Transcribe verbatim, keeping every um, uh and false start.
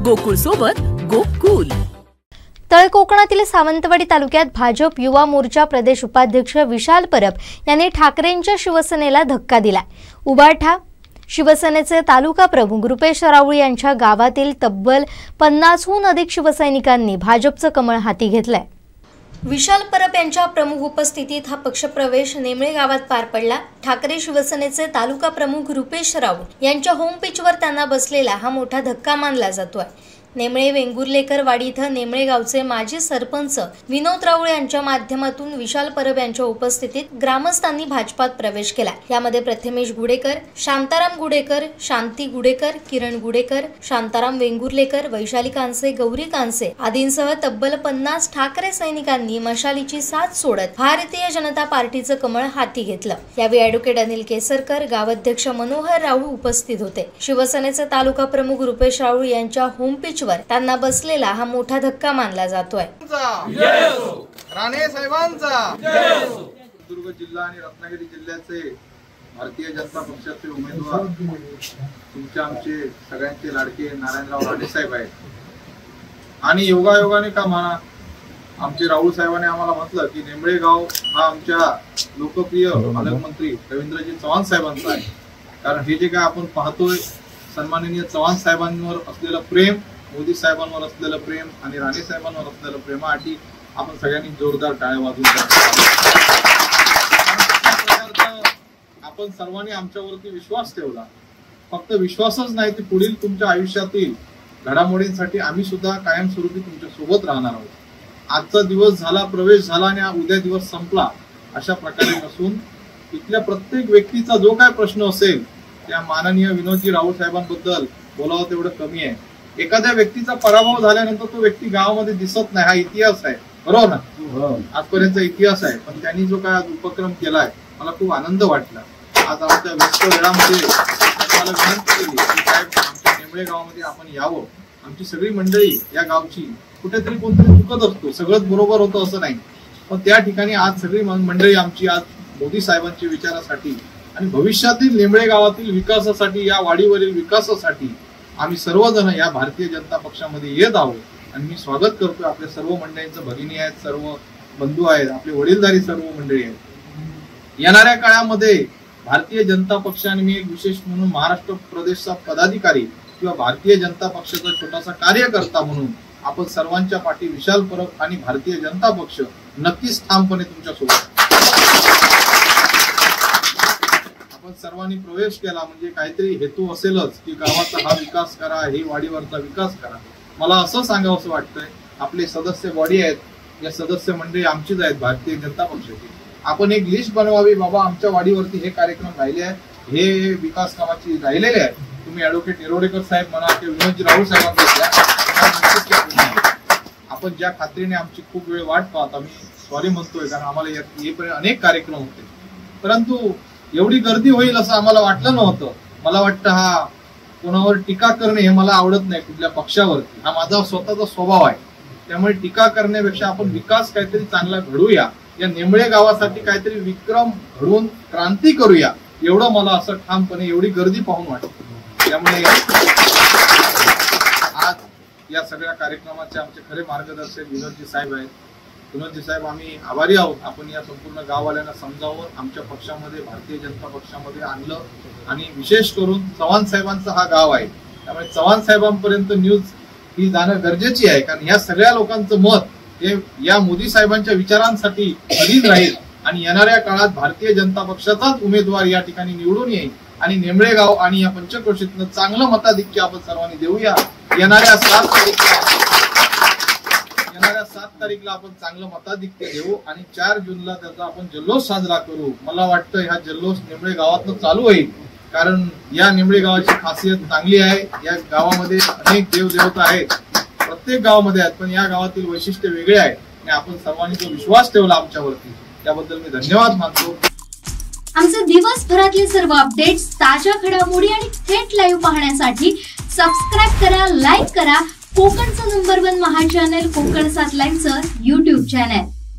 गोकुळ सोबत गोकुल। तळ कोकणातील सावंतवाडी तालुक्यात भाजप युवा मोर्चा प्रदेश उपाध्यक्ष विशाल परब यांनी ठाकरेंच्या शिवसेनेला धक्का दिला। उबाठा शिवसेनेचे तालुका प्रमुख रुपेश राऊळ यांच्या गावातील तब्बल पन्नासहून अधिक शिवसैनिकांनी भाजपचं कमळ हाती घेतलंय। विशाल परब यांच्या प्रमुख उपस्थितीत हा पक्षप्रवेश नेमळे गावात पार पडला। ठाकरे शिवसेनेचे तालुका प्रमुख रुपेश राऊळ यांच्या होम पिचवर त्यांना बसलेला हा मोठा धक्का मानला जातोय। नेमळे वेंगुर्लेकर वाडी इथं नेमळे गावचे माजी सरपंच विनोद राऊळ यांच्या माध्यमातून विशाल परब यांच्या उपस्थितीत ग्रामस्थांनी भाजपात प्रवेश केला। यामध्ये प्रथमेश गुडेकर, शांताराम गुडेकर, शांती गुडेकर, किरण गुडेकर, शांताराम वेंगुर्लेकर, वैशाली कांसे, गौरी कांसे आदींसह तब्बल पन्नास ठाकरे सैनिकांनी मशालीची साथ सोडत भारतीय जनता पार्टीचं कमळ हाती घेतलं। यावेळी ॲडव्होकेट अनिल केसरकर, गावाध्यक्ष मनोहर राऊळ उपस्थित होते। शिवसेनेचे तालुका प्रमुख रुपेश राऊळ यांच्या होम पिच त्यांना बसलेला हा मोठा धक्का मानला जातोय। राणे साहेबांचा सिंधुदुर्ग जिल्हा आणि रत्नागिरी जिल्ह्याचे भारतीय जनता पक्षाचे उमेदवार तुमचे आमचे सगळ्यांचे लाडके नारायणराव राणे साहेब आहेत। आणि योगायोगाने का म्हणा आमचे राहुल साहेबांनी आम्हाला म्हटलं की नेमळे गाव हा आमच्या लोकप्रिय पालकमंत्री रवींद्रजी चव्हाण साहेबांचा आहे। कारण हे जे काय आपण पाहतोय सन्माननीय चव्हाण साहेबांवर असलेलं प्रेम, मोदी साहेबांवर असलेलं प्रेम आणि राणे साहेबांवर असलेलं प्रेमासाठी आपण सगळ्यांनी जोरदार टाळ्या वाजवून आपण सर्वांनी आमच्यावरती विश्वास ठेवला। फक्त विश्वासच नाही तर पुढील तुमच्या आयुष्यातील घडामोडींसाठी आम्ही सुद्धा कायमस्वरूपी तुमच्या सोबत राहणार आहोत। आजचा दिवस झाला, प्रवेश झाला आणि उद्या दिवस संपला अशा प्रकारे नसून इथल्या प्रत्येक व्यक्तीचा जो काय प्रश्न असेल त्या माननीय विनोदजी राऊळ साहेबांबद्दल बोलावं तेवढं कमी आहे। एखाद्या व्यक्तीचा पराभव झाल्यानंतर तो व्यक्ती गावामध्ये दिसत नाही, हा इतिहास आहे, बरोबर ना? आजपर्यंतचा इतिहास आहे। पण त्यांनी जो काय उपक्रम केलाय मला खूप आनंद वाटला। आज आमच्या व्यस्त वेळामध्ये मला विनंती केली की साहेब आमच्या नेमळे गावामध्ये आपण यावं। आमची सगळी मंडळी या गावची कुठेतरी कोणतरी चुकत असतो, सगळंच बरोबर होतं असं नाही, पण त्या ठिकाणी आज सगळी मंडळी आमची आज मोदी साहेबांच्या विचारासाठी आणि भविष्यातील नेमळे गावातील विकासासाठी, या वाडीवरील विकासासाठी आम्ही सर्वजण या भारतीय जनता पक्षामध्ये येत आहोत। आणि मी स्वागत करतोय आपल्या सर्व मंडळींचं। भगिनी आहेत, सर्व बंधू आहेत, आपले वडीलधारी सर्व मंडळी आहेत। येणाऱ्या काळामध्ये भारतीय जनता पक्षाने मी एक विशेष म्हणून महाराष्ट्र प्रदेशचा पदाधिकारी किंवा भारतीय जनता पक्षाचा छोटासा कार्यकर्ता म्हणून आपण सर्वांच्या पाठी विशाल परब आणि भारतीय जनता पक्ष नक्कीच ठामपणे तुमच्या सोबत। सर्वांनी प्रवेश केला म्हणजे काहीतरी हेतू असेलच की गावाचा हा विकास करा, ही वाडीवरचा विकास करा। मला असं सांगावं असं वाटतंय आपले सदस्य बॉडी आहेत, या सदस्य मंडळी आमचीच आहेत भारतीय जनता पक्षाची। आपण एक लिस्ट बनवावी, बाबा आमच्या वाडीवरती हे कार्यक्रम राहिले आहेत, हे विकास कामाची राहिलेले आहेत। तुम्ही ॲडव्होकेट येरोडेकर साहेब म्हणा किंवा विनोदजी राऊळ साहेबांना आपण ज्या खात्रीने आमची खूप वेळ वाट पाहत आम्ही सॉरी म्हणतोय, कारण आम्हाला येईपर्यंत अनेक कार्यक्रम होते, परंतु एवढी गर्दी होईल असं आम्हाला वाटलं नव्हतं। मला वाटतं हा कोणावर टीका करणे हे मला आवडत नाही, कुठल्या पक्षावरती, हा माझा स्वतःचा स्वभाव आहे। त्यामुळे टीका करण्यापेक्षा आपण विकास काहीतरी चांगला घडूया, या नेमळे गावासाठी काहीतरी विक्रम घडवून क्रांती करूया, एवढं मला असं ठामपणे एवढी गर्दी पाहून वाटतं। त्यामुळे आज या सगळ्या कार्यक्रमाचे आमचे खरे मार्गदर्शक विनोदजी साहेब आहेत। विनोदजी साहेब आम्ही आभारी आहोत, आपण या संपूर्ण गाववाल्यांना समजावून आमच्या पक्षामध्ये भारतीय जनता पक्षामध्ये आणलं। आणि विशेष करून चव्हाण साहेबांचा हा गाव आहे, त्यामुळे चव्हाण साहेबांपर्यंत न्यूज ही जाणं गरजेची आहे, कारण या सगळ्या लोकांचं मत हे या मोदी साहेबांच्या विचारांसाठी अधीन राहील आणि येणाऱ्या काळात भारतीय जनता पक्षाचाच उमेदवार या ठिकाणी निवडून येईल आणि नेमळे गाव आणि या पंचक्रोशीतनं चांगलं मताधिक्य आपण सर्वांनी देऊया। येणाऱ्या सात तारीखला येणाऱ्या सात तारीखला आपण चांगलं मताधिक्य देऊ आणि चार जूनला त्याचा आपण जल्लोष साजरा करू। मला वाटतं हा जल्लोष नेमळे गावातनं चालू होईल, कारण या नेमळे गावाची खासियत चांगली आहे। या गावामध्ये अनेक देवदेवता आहेत, प्रत्येक गावामध्ये आहेत, पण या गावातील वैशिष्ट्य वेगळे आहे आणि आपण सर्वांनी जो विश्वास ठेवला आमच्यावरती त्याबद्दल मी धन्यवाद मानतो। आमचे दिवसभरातले सर्व अपडेट्स, ताज्या घडामोडी आणि थेट लाईव्ह पाहण्यासाठी सबस्क्राईब करा, लाईक करा कोकणचं नंबर वन महा चॅनल कोकण सात लाईव्हचं यूट्यूब चॅनल।